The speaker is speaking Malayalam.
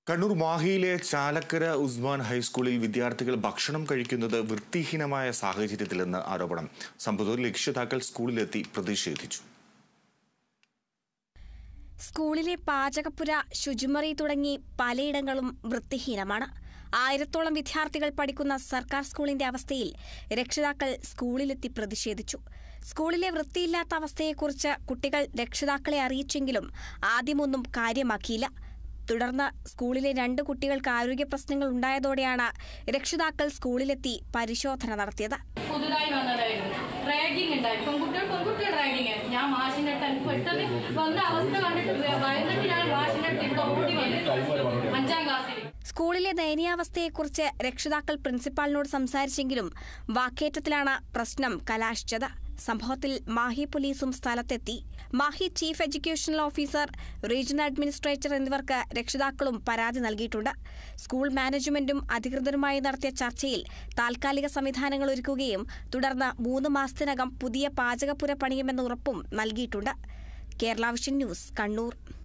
കണ്ണൂർ മാഹിയിലെ ചാലക്കര ഉസ്മാൻ ഹൈസ്കൂളിൽ വിദ്യാർത്ഥികൾ ഭക്ഷണം കഴിക്കുന്നത് വൃത്തിഹീനമായ സാഹചര്യത്തിലെന്ന് ആരോപണം. സംഭവത്തിൽ രക്ഷിതാക്കൾ സ്കൂളിലെത്തി പ്രതിഷേധിച്ചു. സ്കൂളിലെ പാചകപ്പുര, ശുചിമുറി തുടങ്ങി പലയിടങ്ങളും വൃത്തിഹീനമാണ്. 1000-ഓളം വിദ്യാർത്ഥികൾ പഠിക്കുന്ന സർക്കാർ സ്കൂളിന്റെ അവസ്ഥയിൽ രക്ഷിതാക്കൾ സ്കൂളിലെത്തി പ്രതിഷേധിച്ചു. സ്കൂളിലെ വൃത്തിയില്ലാത്ത അവസ്ഥയെക്കുറിച്ച് കുട്ടികൾ രക്ഷിതാക്കളെ അറിയിച്ചെങ്കിലും ആദ്യമൊന്നും കാര്യമാക്കിയില്ല. തുടർന്ന് സ്കൂളിലെ 2 കുട്ടികൾക്ക് ആരോഗ്യ പ്രശ്നങ്ങൾ ഉണ്ടായതോടെയാണ് രക്ഷിതാക്കൾ സ്കൂളിലെത്തി പരിശോധന നടത്തിയത്. പുതുതായി വന്നതായിരുന്നു റാഗിംഗ് ഉണ്ടായി. പെൺകുട്ടികൾ റാഗിംഗ്. ഞാൻ വാഷിന്റെ അടുത്ത് പെട്ടെന്ന് വന്ന അവസ്ഥ കണ്ടിട്ട് ഭയന്നിട്ട് ഞാൻ വാഷിന്റെ അടുത്ത് ഇവിടെ ഓടി വന്നിട്ട് 5ാം ക്ലാസ്സിൽ. സ്കൂളിലെ ദയനീയാവസ്ഥയെക്കുറിച്ച് രക്ഷിതാക്കൾ പ്രിൻസിപ്പാളിനോട് സംസാരിച്ചെങ്കിലും വാക്കേറ്റത്തിലാണ് പ്രശ്നം കലാശിച്ചത്. സംഭവത്തിൽ മാഹി പോലീസും സ്ഥലത്തെത്തി. Mahe chief educational officer, regional administrator എന്നിവർക്ക് രക്ഷിതാക്കളും പരാതി നൽകിയിട്ടുണ്ട്. സ്കൂൾ മാനേജ്മെന്റും അധികൃതരുമായി നടത്തിയ ചർച്ചയിൽ താൽക്കാലിക സംവിധാനങ്ങൾ ഒരുക്കുകയും തുടർന്ന് 3 മാസത്തിനകം പുതിയ പാചകപ്പുര പണിയുമെന്ന ഉറപ്പും നൽകിയിട്ടുണ്ട്. Kerala vision news, Kannur.